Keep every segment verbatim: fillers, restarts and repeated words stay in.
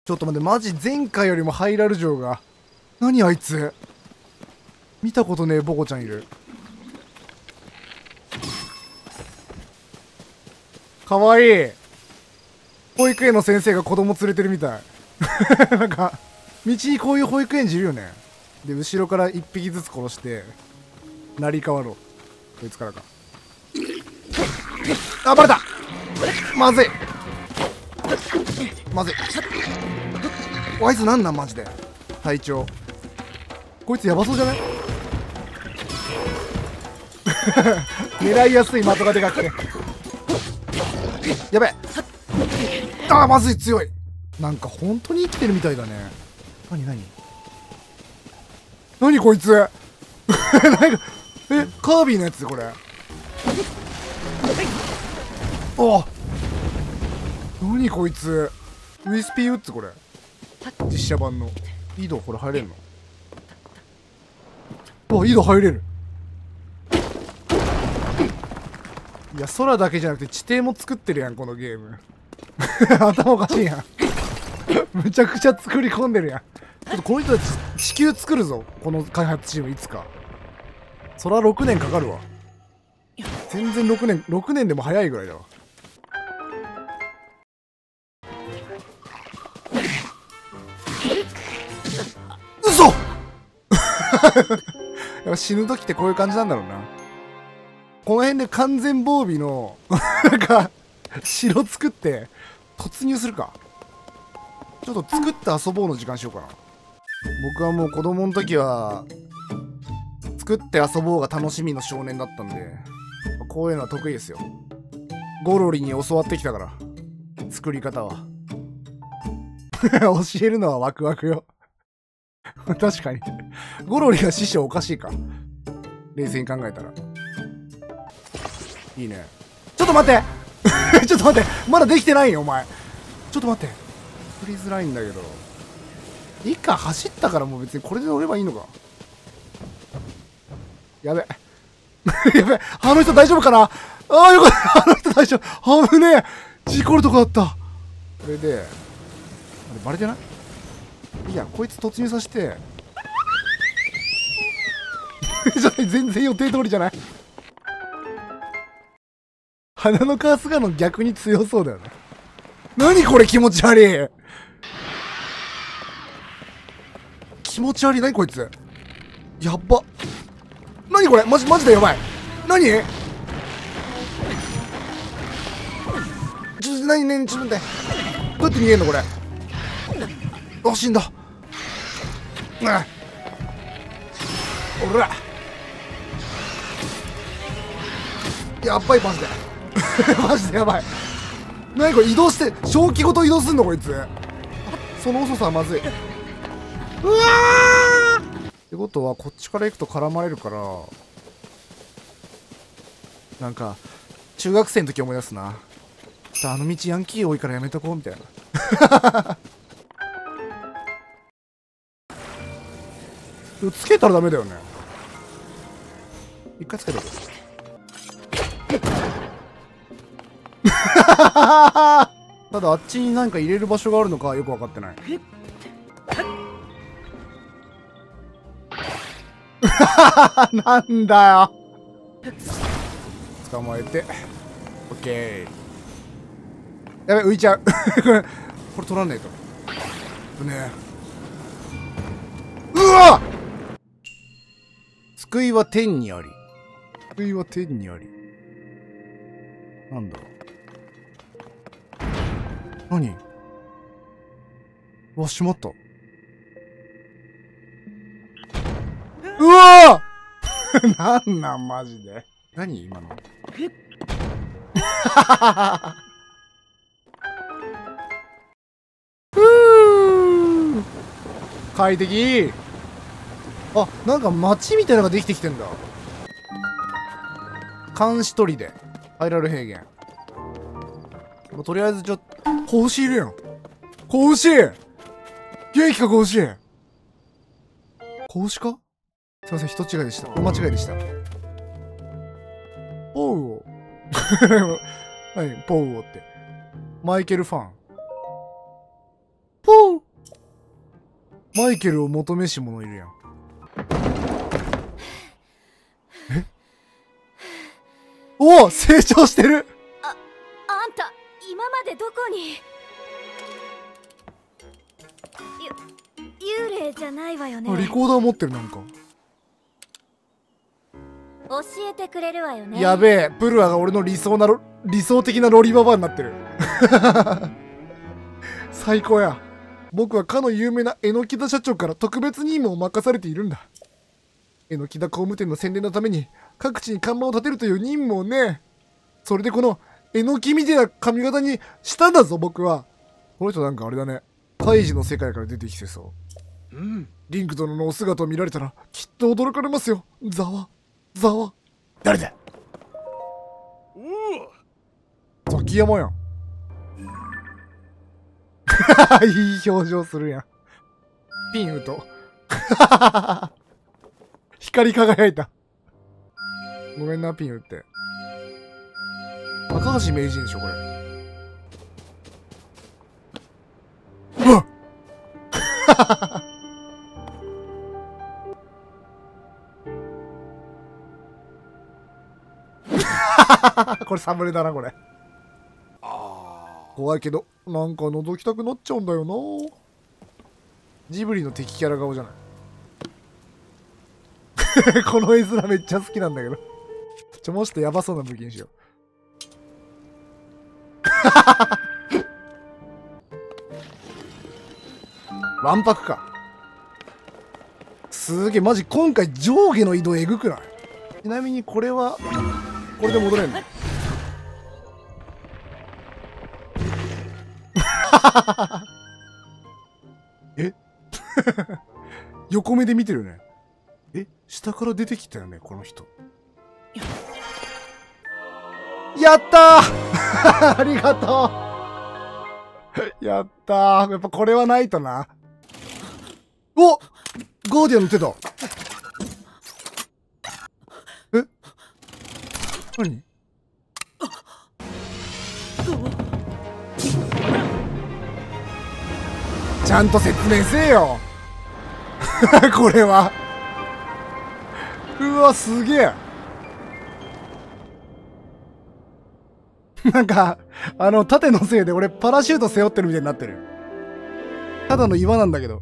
ちょっと待って、マジ前回よりもハイラル城が。何あいつ。見たことねえボコちゃんいる。かわいい。保育園の先生が子供連れてるみたい。なんか、道にこういう保育園児いるよね。で、後ろから一匹ずつ殺して、成り代わろう。こいつからか。あ、バレた。まずい。まずい。あいつなんなんマジで。隊長。こいつやばそうじゃない？狙いやすい的がでかくて。やべえ。あーまずい、強い。なんか本当に生きてるみたいだね。なになになにこいつ。なんかえ、カービィのやつこれ。ああ、なにこいつ。ウィスピーウッズこれ。実写版の井戸。これ入れるの？あ、井戸入れる。いや、空だけじゃなくて地底も作ってるやんこのゲーム。頭おかしいやん。むちゃくちゃ作り込んでるやん。ちょっとこの人たち地球作るぞこの開発チーム。いつかそらろくねんかかるわ。全然ろくねんろくねんでも早いぐらいだわ。嘘。やっぱ死ぬ時ってこういう感じなんだろうな。この辺で完全防備のなんか城作って突入するか。ちょっと作って遊ぼうの時間しようかな。僕はもう子供の時は作って遊ぼうが楽しみの少年だったんで、こういうのは得意ですよ。ゴロリに教わってきたから作り方は。教えるのはワクワクよ。確かにゴロリが師匠おかしいか、冷静に考えたら。いいね。ちょっと待ってちょっと待って、まだできてないよお前。ちょっと待って、振りづらいんだけど。いいか、走ったからもう別にこれで乗ればいいのか。やべやべ、あの人大丈夫かな。ああよかった、あの人大丈夫。危ねえ、事故るとこだった。これであれバレてない？いいや、こいつ突入させてじゃ全然予定通りじゃない。花のカースガの逆に強そうだよね。何これ気持ち悪い。気持ち悪い。何こいつやっば。何これマジマジでやばい。何ちょっと何何ちょっと待って、どうやって逃げんのこれ。あ、死んだ。うわおらやっばいマジでマジでやばい。何これ移動して正気ごと移動すんのこいつ。その遅さはまずい。うわーってことはこっちから行くと絡まれるから、なんか中学生の時思い出すな。ちょっとあの道ヤンキー多いからやめとこうみたいな。つけたらダメだよね。一回つけとく。ただあっちに何か入れる場所があるのかよく分かってない。なんだよ。捕まえてオッケー。やべ浮いちゃう。これこれ取らねえとね。うわっ、救いは天にあり。救いは天にあり。なんだ何。うわしまった。うわーなんなんマジで。何今の。ふう快適。あ、なんか街みたいなのができてきてんだ。監視砦ハイラル平原。もうとりあえずちょっと子牛いるやん。子牛元気か子牛。子牛か。すいません、人違いでした。お間違いでした。ポウオ何ポウオって。マイケルファン。ポウマイケルを求めし者いるやん。えおお、成長してる。 あ、あんた今までどこに。ゆ幽霊じゃないわよね。 あ、リコーダー持ってる。なんか教えてくれるわよね。 やべえ、プルアが俺の理想なロ理想的なロリババアになってる。最高や。僕はかの有名な榎田社長から特別任務を任されているんだ。榎田工務店の宣伝のために各地に看板を立てるという任務をね。それでこの榎木みたいな髪型にしたんだぞ、僕は。この人なんかあれだね。カイジの世界から出てきてそう。うん。リンク殿のお姿を見られたらきっと驚かれますよ。ざわ。ざわ。誰だ。ザキヤマやん。いい表情するやん。ピン打と。光り輝いた。ごめんな、ピン打って。高橋名人でしょ、これ。うわっこれサムネだな、これ。怖いけど、なんか覗きたくなっちゃうんだよな。ジブリの敵キャラ顔じゃない。この絵面めっちゃ好きなんだけど。ちょ、もうちょっとヤバそうな武器にしよう。わんぱくか。すげえ、マジ今回上下の移動えぐくない？ちなみにこれは、これで戻れんの？え横目で見てるね。え、下から出てきたよね、この人。やったーありがとうやったー。やっぱこれはないとな。お、ゴーディアンの手だ。え、何？ちゃんと説明せえよこれはうわ、すげえなんかあの盾のせいで俺パラシュート背負ってるみたいになってる。ただの岩なんだけど。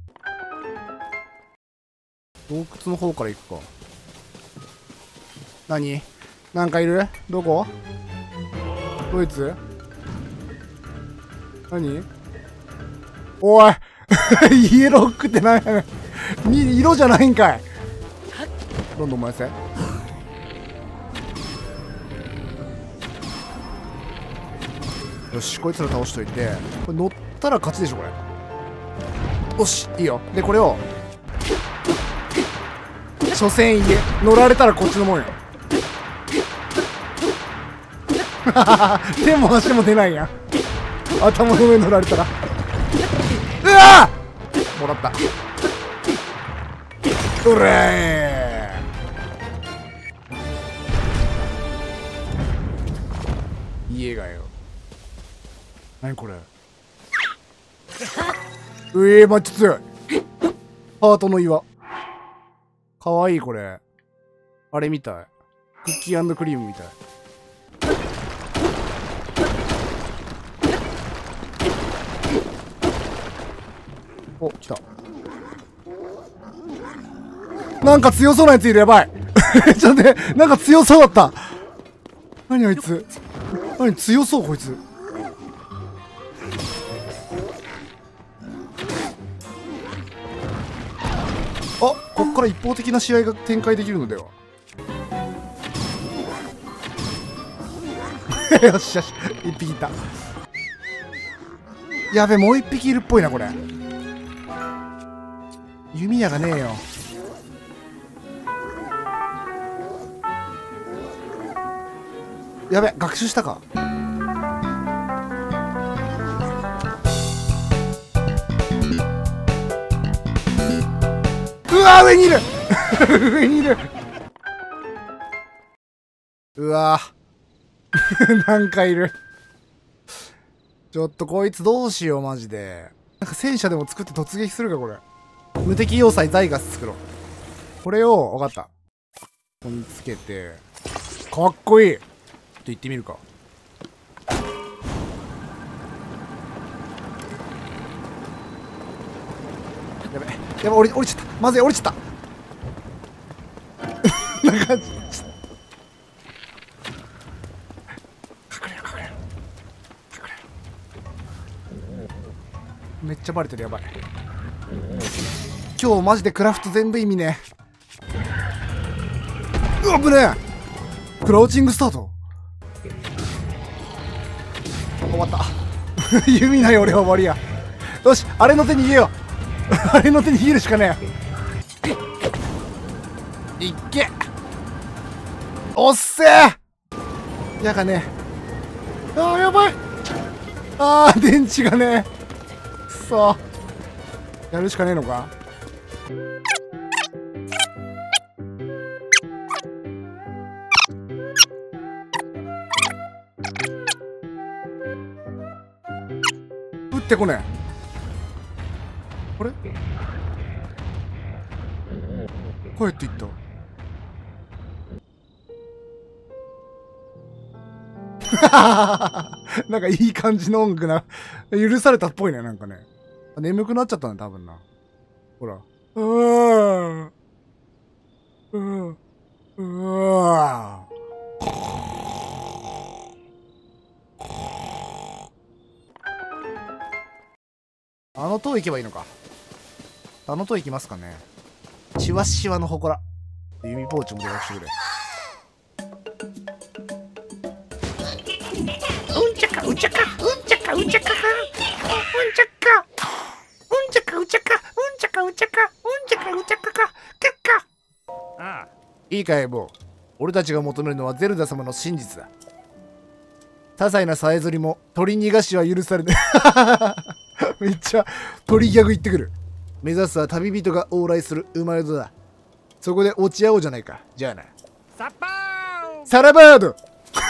洞窟の方から行くか。何？なんかいる？どこ？ドイツ？何？おいイエロークって何やねん。色じゃないんかい。どんどん燃やせ。よし、こいつら倒しといて、これ乗ったら勝ちでしょ、これ。よし、いいよ。で、これを所詮家乗られたらこっちのもんよ手も足も出ないやん。頭の上乗られたらうわーもらった。うれー家がよ。何これ。うえー、マッチ強い。ハートの岩。かわいいこれ。あれみたい。クッキー&クリームみたい。お、来た。なんか強そうなやついる。やばいちょっと待って、なんか強そうだった。何あいつ。何強そうこいつ。あ、こっから一方的な試合が展開できるのではよっしゃし、一匹いた。やべ、もう一匹いるっぽいなこれ。弓矢がねえよ。やべ、学習したか。うわ、上にいる上にいる。うわなんかいる。ちょっとこいつどうしようマジで。なんか戦車でも作って突撃するかこれ。 無敵要塞ザイガス作ろう。これを分かった、ここにつけてかっこいいと言ってみるか。やべやべ、降り降りちゃった、まずい、降りちゃったなんか隠れろ隠れろ隠れろ、めっちゃバレてる、やばい。今日マジでクラフト全部意味ね。うわ、危ねえ。クラウチングスタート。終わった弓ない俺は終わりや。よし、あれの手に逃げようあれの手に逃げるしかねえ。いっけ、おっせえ。やがねえ。あーやばい。あー電池がねえ。くそ、やるしかねえのか。撃ってこねえ。あれ帰っていったなんかいい感じの音楽な。許されたっぽいね、なんかね。眠くなっちゃったね、多分な。ほら。うーうーうわあの塔行けばいいのか。あの塔行きますかね。シワシワの祠。弓ポーチも出してくれ。 うんちゃかうちゃかうんちゃかうちゃかうんちゃかうんちゃかうちゃかうんちゃかうちゃかうんちゃかうちゃかか結果。 ああ、いいかエボー。俺たちが求めるのはゼルダ様の真実だ。些細なさえずりも取り逃がしは許されないめっちゃ鳥ギャグ言ってくる。目指すは旅人が往来する生まれ戸だ。そこで落ち合おうじゃないか。じゃあな。 サバーサラバード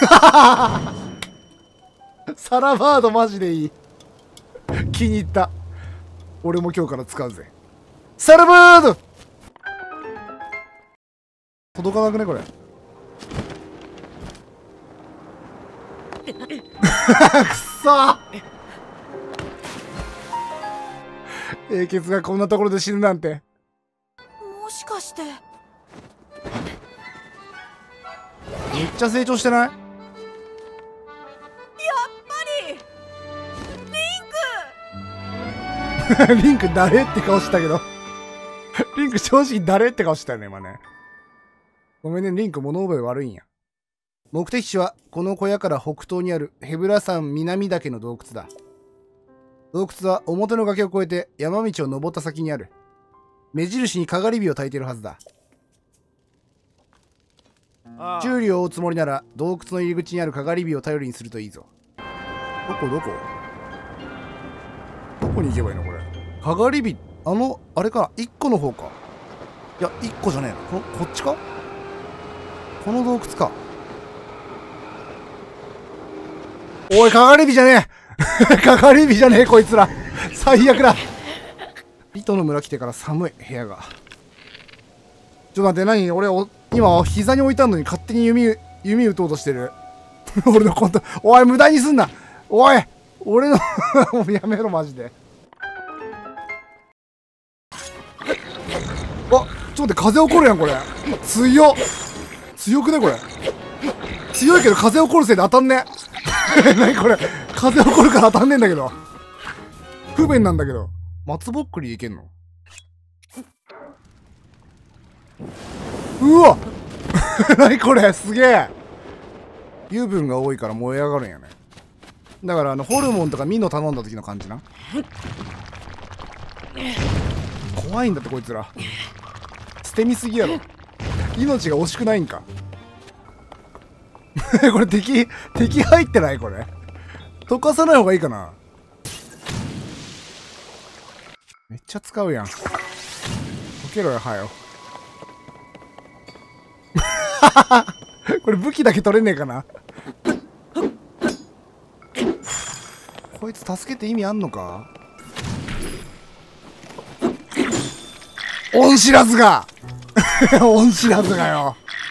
サラバードマジでいい気に入った。俺も今日から使うぜ。サラバード届かなくねこれくそー英傑がこんなところで死ぬなんて。 もしかしてめっちゃ成長してない？ やっぱりリンクリンク誰って顔したけどリンク正直誰って顔したよね今ね。ごめんね、リンク物覚え悪いんや。目的地はこの小屋から北東にあるヘブラ山南岳の洞窟だ。洞窟は表の崖を越えて山道を登った先にある。目印にかがり火を焚いているはずだ。注意を追うつもりなら洞窟の入り口にあるかがり火を頼りにするといいぞ。どこどこどこに行けばいいのこれ。かがり火、あのあれか、いっこの方か。いやいっこじゃねえの、ここっちか。この洞窟か。おい、かがり火じゃねえかがり火じゃねえこいつら最悪だ。糸の村来てから寒い部屋が。ちょっと待って、何俺お今膝に置いたのに勝手に弓弓打とうとしてる俺のコント、おい無駄にすんな、おい俺のもうやめろマジで。あ、ちょっと待って、風起こるやんこれ。強っ、強くねこれ。強いけど風起こるせいで当たんね何これ、風起こるから当たんねえんだけど。不便なんだけど。松ぼっくりでいけんの？うわ何これ、すげえ。油分が多いから燃え上がるんやね。だからあのホルモンとかミノ頼んだ時の感じな。怖いんだってこいつら。捨て身すぎやろ。命が惜しくないんかこれ敵敵入ってないこれ。溶かさない方がいいかな。めっちゃ使うやん。溶けろよはよこれ武器だけ取れねえかなこいつ助けて意味あんのか。 恩知らずが恩知らずがよ。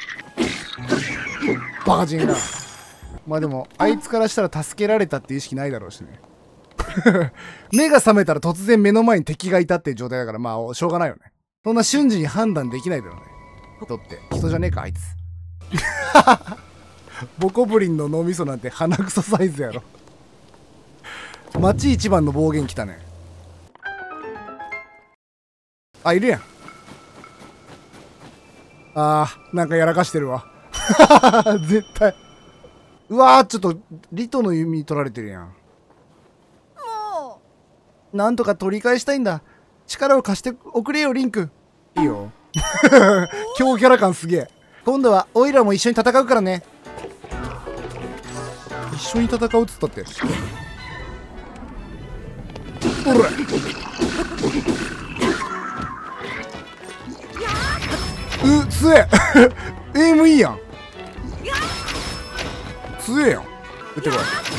バカチンが。まあでもあいつからしたら助けられたっていう意識ないだろうしね。目が覚めたら突然目の前に敵がいたっていう状態だから、まあしょうがないよね。そんな瞬時に判断できないだろうね。人って人じゃねえかあいつ。ボコブリンの脳みそなんて鼻くそサイズやろ。町一番の暴言来たね。あ、いるやん。あー、なんかやらかしてるわ。絶対。うわー、ちょっとリトの弓取られてるやん。 もなんとか取り返したいんだ。力を貸しておくれよリンク。いいよ。強キャラ感すげえ。今度はオイラも一緒に戦うからね。一緒に戦うっつったって。おらう、強え。エイムいいやん。強えやん。撃ってこ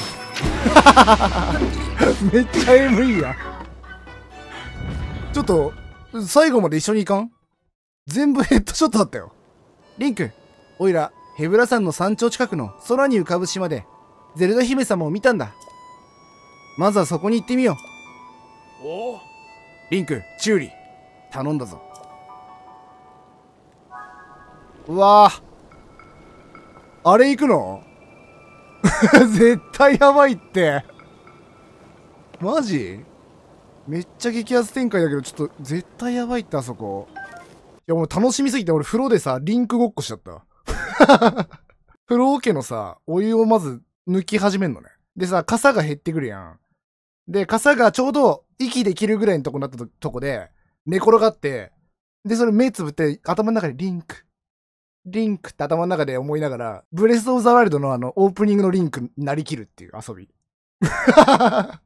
い。めっちゃエイムいいやん。ちょっと最後まで一緒に行かん？全部ヘッドショットだったよ。リンク、おいらヘブラ山の山頂近くの空に浮かぶ島でゼルダ姫様を見たんだ。まずはそこに行ってみよう。おリンク、チューリ頼んだぞ。うわぁ、あれ行くの？絶対やばいって。マジ？めっちゃ激アツ展開だけど、ちょっと絶対やばいって。あそこいやもう楽しみすぎて、俺風呂でさリンクごっこしちゃった。風呂桶のさお湯をまず抜き始めんのね。でさ、傘が減ってくるやん。で傘がちょうど息できるぐらいのとこになった と, とこで寝転がって、でそれ目つぶって頭の中でリンクリンクって頭の中で思いながら、ブレスオブザワイルドのあのオープニングのリンクになりきるっていう遊び。